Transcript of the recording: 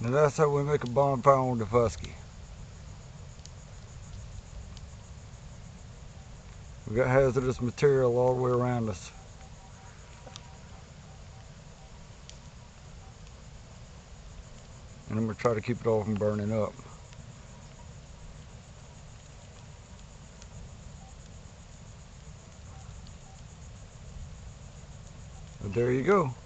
Now that's how we make a bonfire on Daufuskie. We got hazardous material all the way around us. And I'm going to try to keep it all from burning up. But there you go.